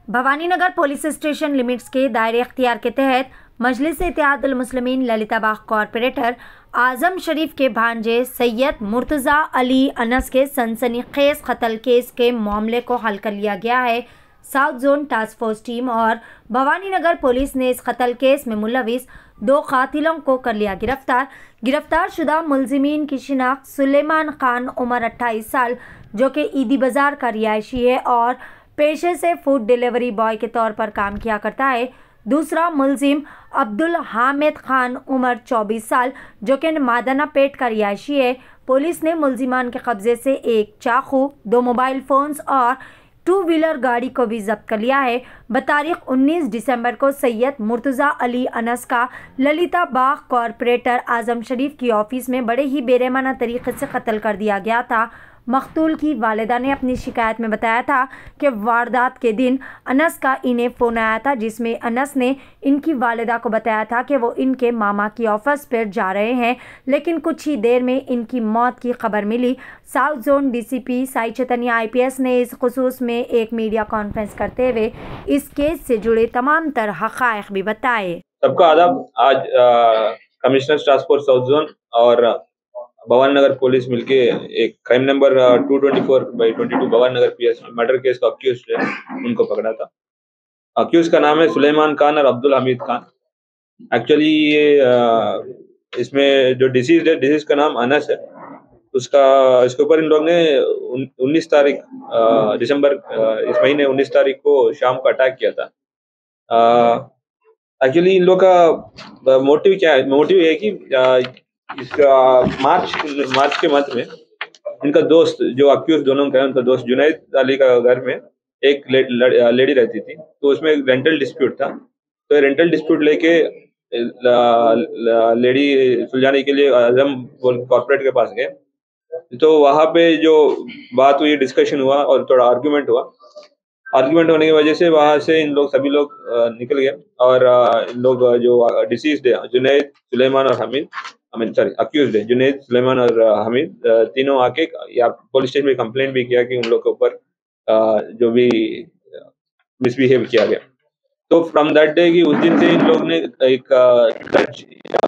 Bhawaninagar police station limits के दायरे अख्तियार के तहत मजलिस इत्तेहादुल मुस्लिमीन ललिताबाग कॉरपोरेटर आजम शरीफ के भांजे सैयद मुर्तज़ा अली अनस के सनसनीखेज कत्ल केस के मामले को हल कर लिया गया है। South zone task force team और भवानीनगर पुलिस ने इस कत्ल केस में मुलविस 2 कातिलों को कर लिया गिरफ्तार शुदा मुलजिमीन की शिनाख्त सुलेमान खान उम्र 28 साल जो कि ईदी बाजार का रिहायशी है और पेशे से फूड डिलीवरी बॉय के तौर पर काम किया करता है। दूसरा मुलजिम अब्दुल हामिद खान उम्र 24 साल जो कि मादना पेट का रिहायशी है। पुलिस ने मुलजिमान के कब्जे से एक चाकू, 2 मोबाइल फोन्स और 2 व्हीलर गाड़ी को भी जब्त कर लिया है। बतारीख 19 दिसंबर को सैयद मुर्तज़ा अली अनस का ललिताबाग कॉरपोरेटर आजम शरीफ की ऑफिस में बड़े ही बेरहमाना तरीके से कत्ल कर दिया गया था। मकतूल की वालिदा ने अपनी शिकायत में बताया था कि वारदात के दिन अनस का इन्हें फ़ोन आया था जिसमें अनस ने इनकी वालिदा को बताया था कि वो इनके मामा की ऑफिस पर जा रहे हैं, लेकिन कुछ ही देर में इनकी मौत की खबर मिली। South zone DCP Sai Chaitanya IPS ने इस खुसूस में एक मीडिया कॉन्फ्रेंस करते हुए इस केस से जुड़े तमाम तर हक़ाइक़ भी बताए। सबको आदाब। आज commissioner task force south zone और भवानीनगर पुलिस मिलके एक crime number 224/22 Bhavaninagar PS murder case का अक्यूज्ड है, उनको पकड़ा था। अक्यूज का नाम है सुलेमान खान और अब्दुल हमीद खान। एक्चुअली ये इसमें जो डिसीज का नाम अनस है, इसके ऊपर इन लोग ने 19 तारीख दिसंबर इस महीने 19 तारीख को शाम को अटैक किया था। एक्चुअली इन लोग का मोटिव क्या है? मोटिव ये कि इस मार्च के मध्य में इनका दोस्त जो अक्यूज दोनों का है, उनका दोस्त जुनैद अली का घर में एक लेडी रहती थी, तो उसमें एक रेंटल डिस्प्यूट था। तो रेंटल डिस्प्यूट लेके लेडी सुलझाने के लिए आजम कॉर्पोरेट के पास गए। तो वहां पे जो बात हुई, डिस्कशन हुआ और थोड़ा आर्ग्यूमेंट हुआ। आर्ग्यूमेंट होने की वजह से वहां से इन लोग सभी लोग निकल गए और इन लोग जो डिसीज्ड है जुनैद, सुलेमान और हमीद, अक्यूज्ड है जुनैद, सुलेमान और हमीद, तीनों आके या पुलिस स्टेशन में कंप्लेंट भी किया कि उन लोग के ऊपर जो भी मिसबिहेव किया गया। तो फ्रॉम दैट डे कि उस दिन से इन लोग ने एक ग्रज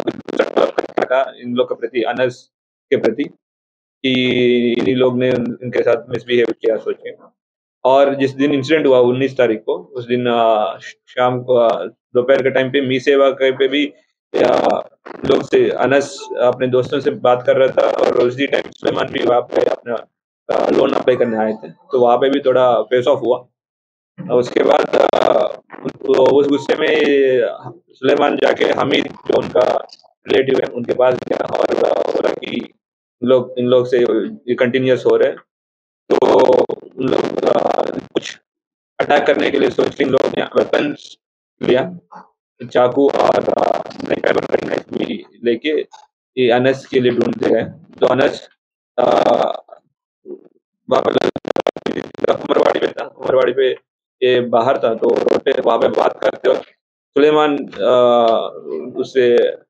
इन लोग के प्रति, अनस के प्रति, कि इन लोग ने इनके साथ मिसबिहेव किया सोच के। और जिस दिन इंसिडेंट हुआ 19 तारीख को, उस दिन शाम को दोपहर के टाइम पे मी सेवा पे भी लोग से अनस अपने दोस्तों से बात कर रहा था और उसी टाइम सुलेमान भी वहाँ पे अपना लोन अप्लाई करने आए थे, तो वहाँ पे भी थोड़ा फेस ऑफ हुआ। उसके बाद उस गुस्से में सुलेमान जाके हमीद जो उनका रिलेटिव है उनके पास गया और बोला कि इन लोग से ये कंटिन्यूस हो रहे हैं, तो उन लोग कुछ अटैक करने के लिए सोच के इन लोगों ने वेपन्स लिया, चाकू और भी लेके ये अनस के लिए ढूंढते गए। तो अनस उमरवाड़ी में था, उमरवाड़ी पे ये बाहर था, तो रोड पे वहां पे बात करते वक्त सुलेमान उससे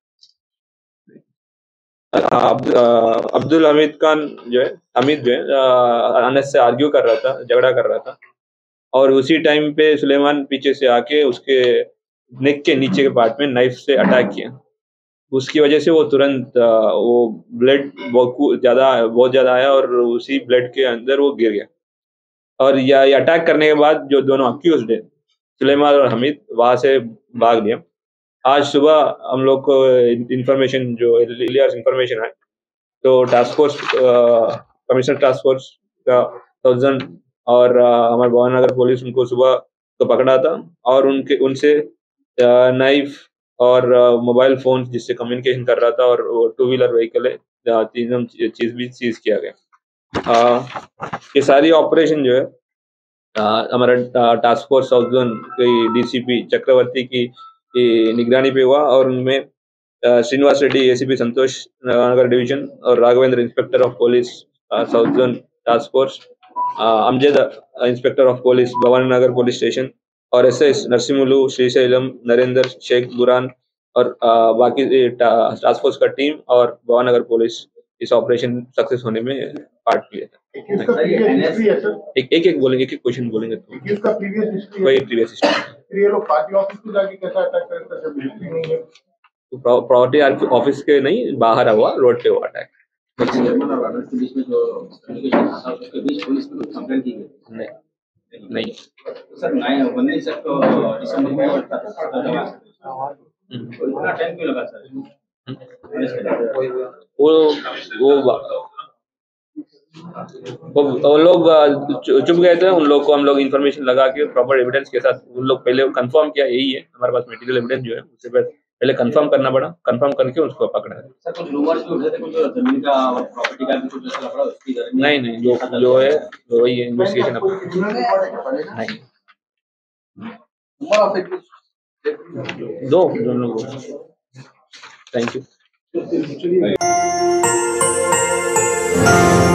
अब्दुल हमीद खान जो है, अनस से आर्ग्यू कर रहा था, झगड़ा कर रहा था। और उसी टाइम पे सुलेमान पीछे से आके उसके नेक के नीचे के पार्ट में नाइफ से अटैक किया। उसकी वजह से वो तुरंत वो ब्लड बहुत ज्यादा आया और उसी ब्लड के अंदर वो गिर गया। और ये अटैक करने के बाद जो दोनों अक्यूज्ड है, सुलेमान और हमीद, वहां से भाग लिया। आज सुबह हम लोग को इंफॉर्मेशन है, तो task force commissioner task force का थाउजेंड और हमारे भवानीनगर पुलिस उनको सुबह तो पकड़ा था और उनसे नाइफ और मोबाइल फोन जिससे कम्युनिकेशन कर रहा था और 2 व्हीलर व्हीकल है, तीनों चीज भी सीज किया गया। ये सारी ऑपरेशन जो है हमारा टास्क फोर्स साउथ जोन की DCP चक्रवर्ती की निगरानी पे हुआ और उनमें श्रीनिवास रेड्डी ACP संतोष नगर डिवीजन और Raghavendra inspector of police south zone task force, Amjad inspector of police Bhavaninagar police station और SS नरसिमुलु, श्रीशैलम, नरेंद्र, शेख बुरान और बाकी टास्क फोर्स का टीम और भवानीनगर पुलिस, इस ऑपरेशन सक्सेस होने में पार्ट लिया था। एक बोलेंगे, एक क्वेश्चन बोलेंगे तो वही प्रीवियस हिस्ट्री। प्रॉपर्टी ऑफिस के नहीं, बाहर हुआ, रोड पे हुआ अटैक। नहीं सर, 19 दिसंबर में इतना टाइम क्यों लगा सर? वो लोग चुप गए थे। उन लोग को हम लोग इन्फॉर्मेशन लगा के प्रॉपर एविडेंस के साथ उन लोग पहले कंफर्म किया, यही है हमारे पास मटेरियल एविडेंस जो है, उससे पहले कंफर्म करना पड़ा, कंफर्म करके उसको पकड़ा है। सर, कुछ रूमर्स भी उठे थे, कुछ जमीन का और प्रॉपर्टी का भी कुछ ऐसा लगा उसकी नहीं, जो है वही है, इन्वेस्टिगेशन नहीं दो लोग। Thank you.